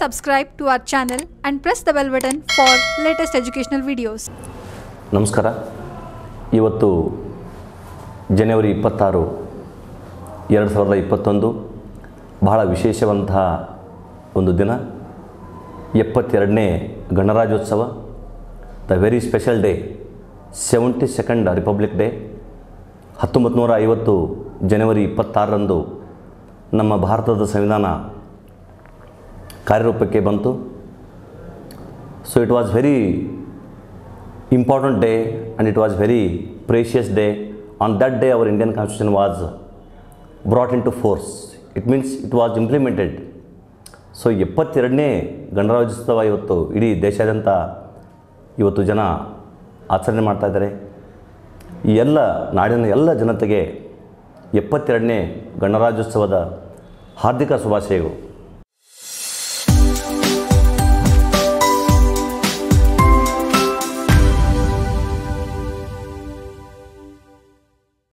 subscribe to our channel and press the bell button for latest educational videos. ನಮಸ್ಕಾರ. ಇವತ್ತು ಜನವರಿ 26, 2021 ಬಹಳ ವಿಶೇಷವಂತಹ ಒಂದು ದಿನ. 72ನೇ ಗಣರಾಜ್ಯೋತ್ಸವ, the very special day, 72nd republic day. 1950 ಜನವರಿ 26ರಂದು ನಮ್ಮ ಭಾರತದ ಸಂವಿಧಾನ ಕಾರ್ಯರೂಪಕ್ಕೆ ಬಂತು. So it was very important day and it was very precious day. On that day our Indian constitution was brought into force. It means it was implemented. So 72ನೇ ಗಣರಾಜ್ಯೋತ್ಸವ ಇವತ್ತು ಇಡೀ ದೇಶಾದ್ಯಂತ ಇವತ್ತು ಜನ ಆಚರಣೆ ಮಾಡ್ತಾ ಇದ್ದಾರೆ. ಈ ಎಲ್ಲ ನಾಡಿನ ಎಲ್ಲ ಜನತೆಗೆ 72ನೇ ಗಣರಾಜ್ಯೋತ್ಸವದ ಹಾರ್ದಿಕ ಶುಭಾಶಯಗಳು.